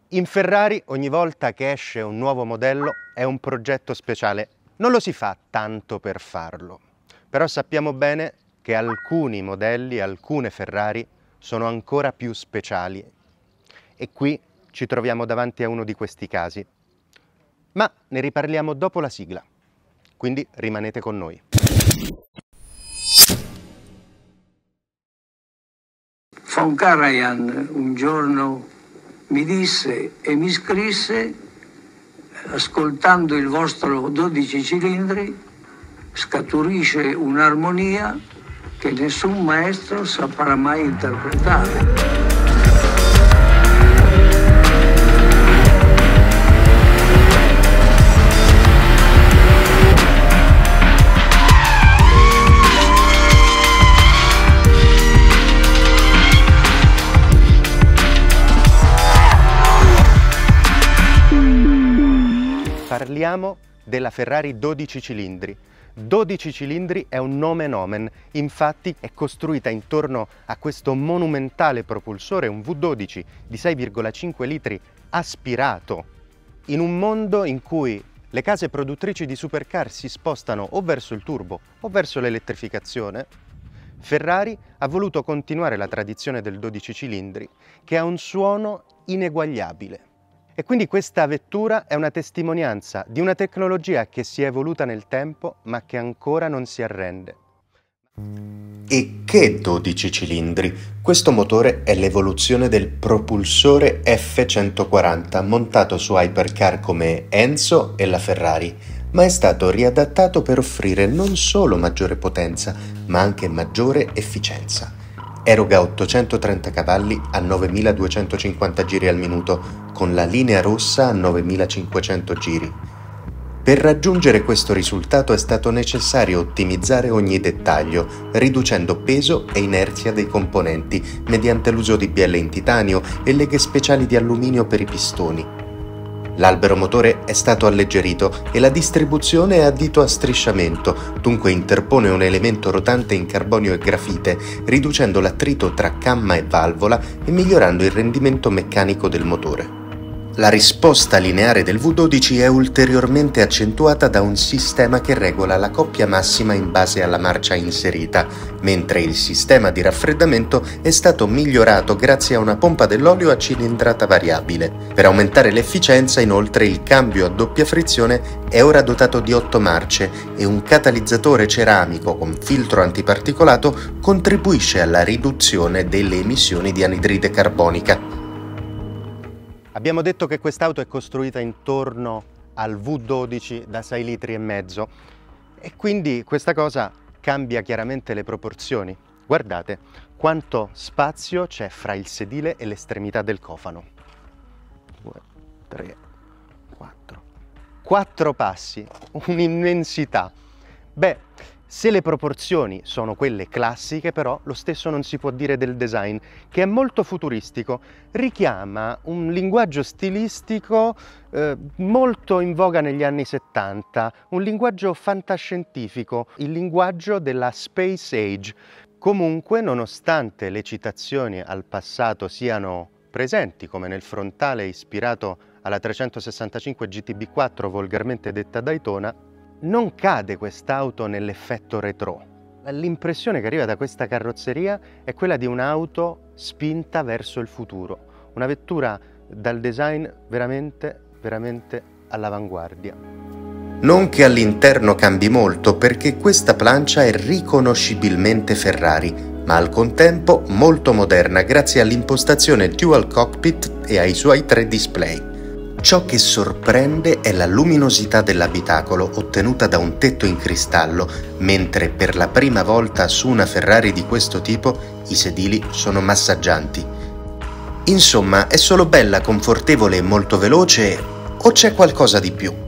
In Ferrari ogni volta che esce un nuovo modello è un progetto speciale. Non lo si fa tanto per farlo, però sappiamo bene che alcuni modelli, alcune Ferrari sono ancora più speciali. E qui ci troviamo davanti a uno di questi casi. Ma ne riparliamo dopo la sigla, quindi rimanete con noi. Von Karajan un giorno mi disse e mi scrisse: ascoltando il vostro 12 cilindri scaturisce un'armonia che nessun maestro saprà mai interpretare. Parliamo della Ferrari 12 cilindri. 12 cilindri è un nomen omen, infatti è costruita intorno a questo monumentale propulsore, un V12 di 6,5 litri aspirato. In un mondo in cui le case produttrici di supercar si spostano o verso il turbo o verso l'elettrificazione, Ferrari ha voluto continuare la tradizione del 12 cilindri, che ha un suono ineguagliabile. E quindi questa vettura è una testimonianza di una tecnologia che si è evoluta nel tempo, ma che ancora non si arrende. E che 12 cilindri? Questo motore è l'evoluzione del propulsore F140 montato su hypercar come Enzo e la Ferrari, ma è stato riadattato per offrire non solo maggiore potenza, ma anche maggiore efficienza. Eroga 830 cavalli a 9250 giri al minuto, con la linea rossa a 9500 giri. Per raggiungere questo risultato è stato necessario ottimizzare ogni dettaglio, riducendo peso e inerzia dei componenti mediante l'uso di bielle in titanio e leghe speciali di alluminio per i pistoni. L'albero motore è stato alleggerito e la distribuzione è a dito a strisciamento, dunque interpone un elemento rotante in carbonio e grafite, riducendo l'attrito tra camma e valvola e migliorando il rendimento meccanico del motore. La risposta lineare del V12 è ulteriormente accentuata da un sistema che regola la coppia massima in base alla marcia inserita, mentre il sistema di raffreddamento è stato migliorato grazie a una pompa dell'olio a cilindrata variabile. Per aumentare l'efficienza, inoltre, il cambio a doppia frizione è ora dotato di 8 marce e un catalizzatore ceramico con filtro antiparticolato contribuisce alla riduzione delle emissioni di anidride carbonica. Abbiamo detto che quest'auto è costruita intorno al V12 da 6 litri e mezzo e quindi questa cosa cambia chiaramente le proporzioni. Guardate quanto spazio c'è fra il sedile e l'estremità del cofano. 2, 3, 4. 4 passi, un'immensità. Beh, se le proporzioni sono quelle classiche, però, lo stesso non si può dire del design, che è molto futuristico, richiama un linguaggio stilistico molto in voga negli anni 70, un linguaggio fantascientifico, il linguaggio della Space Age. Comunque, nonostante le citazioni al passato siano presenti, come nel frontale ispirato alla 365 GTB4, volgarmente detta Daytona, non cade quest'auto nell'effetto retro. L'impressione che arriva da questa carrozzeria è quella di un'auto spinta verso il futuro, una vettura dal design veramente all'avanguardia. Non che all'interno cambi molto, perché questa plancia è riconoscibilmente Ferrari, ma al contempo molto moderna grazie all'impostazione dual cockpit e ai suoi 3 display. Ciò che sorprende è la luminosità dell'abitacolo ottenuta da un tetto in cristallo, mentre per la prima volta su una Ferrari di questo tipo i sedili sono massaggianti. Insomma, è solo bella, confortevole e molto veloce, o c'è qualcosa di più?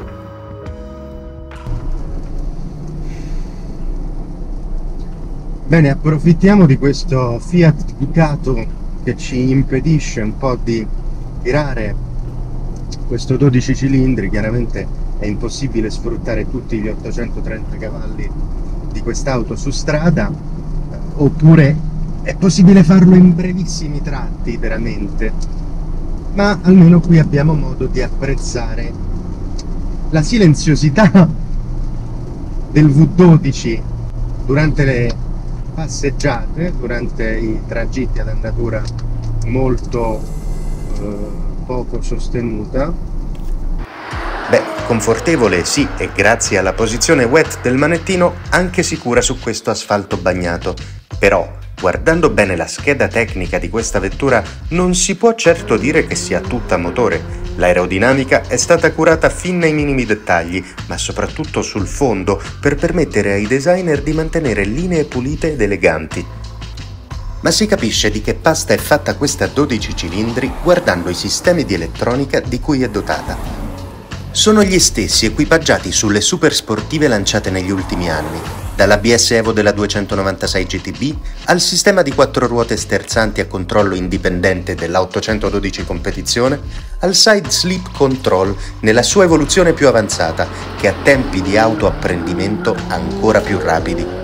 Bene, approfittiamo di questo Fiat Ducato che ci impedisce un po' di tirare questo 12 cilindri. Chiaramente è impossibile sfruttare tutti gli 830 cavalli di quest'auto su strada, oppure è possibile farlo in brevissimi tratti veramente. ma almeno qui abbiamo modo di apprezzare la silenziosità del V12 durante le passeggiate, durante i tragitti ad andatura molto poco sostenuta. Beh, confortevole sì, e grazie alla posizione wet del manettino anche sicura su questo asfalto bagnato. Però, guardando bene la scheda tecnica di questa vettura, non si può certo dire che sia tutta motore. L'aerodinamica è stata curata fin nei minimi dettagli, ma soprattutto sul fondo, per permettere ai designer di mantenere linee pulite ed eleganti. Ma si capisce di che pasta è fatta questa 12 cilindri guardando i sistemi di elettronica di cui è dotata. Sono gli stessi equipaggiati sulle super sportive lanciate negli ultimi anni, dall'ABS Evo della 296 GTB al sistema di 4 ruote sterzanti a controllo indipendente della 812 competizione, al side sleep control nella sua evoluzione più avanzata, che ha tempi di autoapprendimento ancora più rapidi.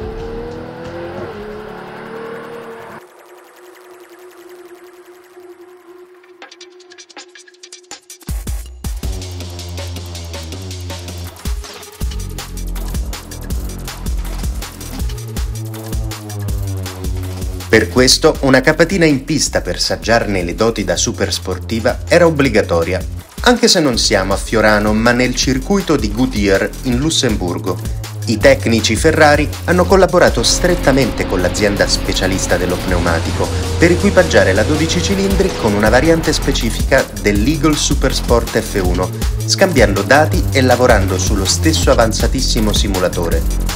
Per questo una capatina in pista per saggiarne le doti da super sportiva era obbligatoria, anche se non siamo a Fiorano ma nel circuito di Goodyear in Lussemburgo. I tecnici Ferrari hanno collaborato strettamente con l'azienda specialista dello pneumatico per equipaggiare la 12 cilindri con una variante specifica dell'Eagle Supersport F1, scambiando dati e lavorando sullo stesso avanzatissimo simulatore.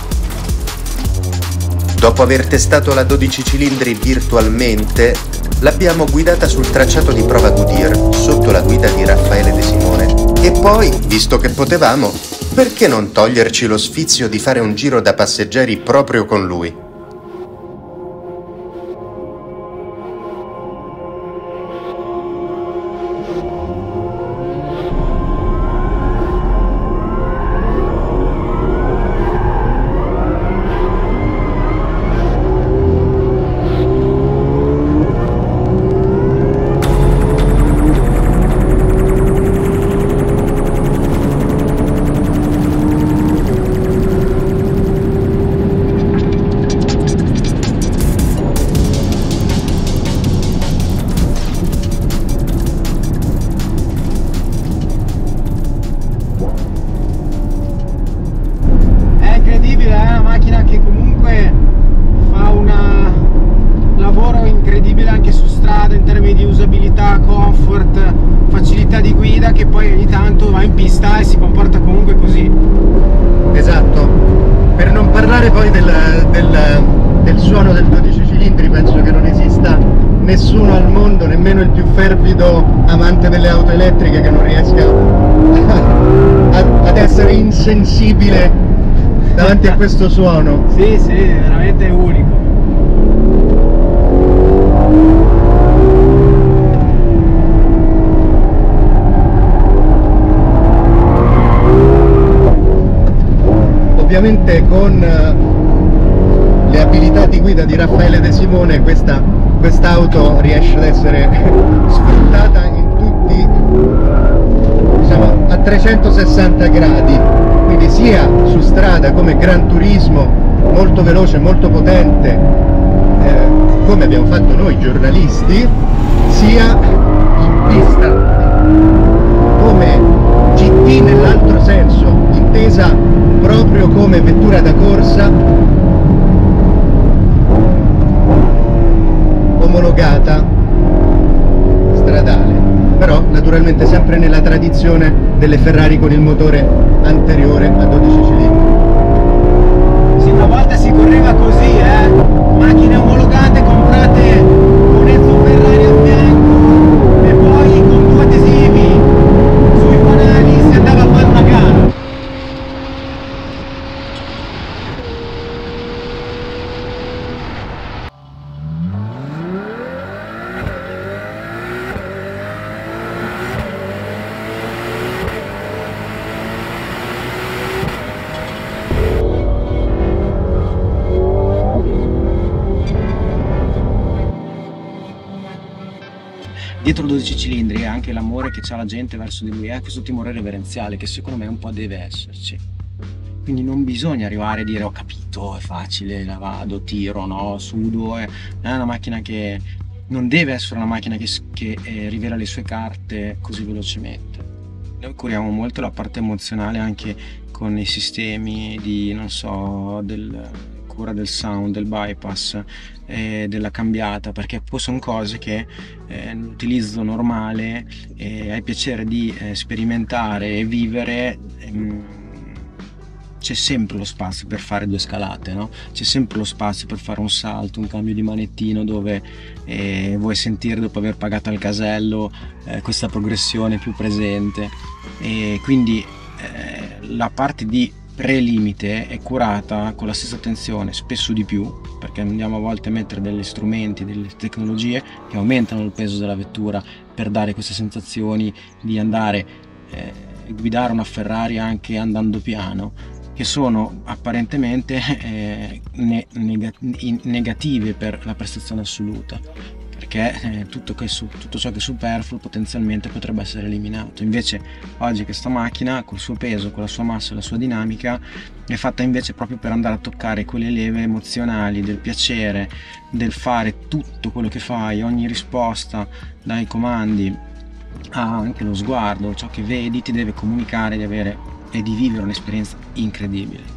Dopo aver testato la 12 cilindri virtualmente, l'abbiamo guidata sul tracciato di prova Goodyear, sotto la guida di Raffaele De Simone. E poi, visto che potevamo, perché non toglierci lo sfizio di fare un giro da passeggeri proprio con lui? Che poi ogni tanto va in pista e si comporta comunque così. Esatto, per non parlare poi del suono del 12 cilindri, penso che non esista nessuno al mondo, nemmeno il più fervido amante delle auto elettriche, che non riesca ad essere insensibile davanti a questo suono. Sì, sì, veramente unico. Ovviamente con le abilità di guida di Raffaele De Simone quest'auto riesce ad essere sfruttata in tutti, diciamo, a 360 gradi, quindi sia su strada come Gran Turismo, molto veloce, molto potente, come abbiamo fatto noi giornalisti, sia in pista come GT nell'altro senso, intesa proprio come vettura da corsa omologata stradale, però naturalmente sempre nella tradizione delle Ferrari con il motore anteriore a 12 cilindri. Sì, una volta si correva così, macchine omologate comprate con Enzo Ferrari a fianco e poi con 2 adesivi sui fanali si andava a fare una gara. dietro 12 cilindri è anche l'amore che ha la gente verso di lui, è questo timore reverenziale che secondo me un po' deve esserci. Quindi non bisogna arrivare a dire ho capito, è facile, la vado, tiro, no, sudo, è una macchina che non deve essere una macchina che rivela le sue carte così velocemente. Noi curiamo molto la parte emozionale anche con i sistemi di, non so, cura del sound, del bypass, della cambiata, perché poi sono cose che nell'utilizzo normale hai piacere di sperimentare e vivere. C'è sempre lo spazio per fare 2 scalate, no? C'è sempre lo spazio per fare un salto, un cambio di manettino dove vuoi sentire, dopo aver pagato al casello, questa progressione più presente, e quindi la parte di prelimite è curata con la stessa attenzione, spesso di più, perché andiamo a volte a mettere degli strumenti, delle tecnologie che aumentano il peso della vettura per dare queste sensazioni di andare guidare una Ferrari anche andando piano, che sono apparentemente negative per la prestazione assoluta, perché tutto ciò che è superfluo potenzialmente potrebbe essere eliminato. Invece oggi questa macchina, col suo peso, con la sua massa e la sua dinamica, è fatta invece proprio per andare a toccare quelle leve emozionali del piacere, del fare tutto quello che fai, ogni risposta dai comandi anche lo sguardo, ciò che vedi ti deve comunicare di avere e di vivere un'esperienza incredibile.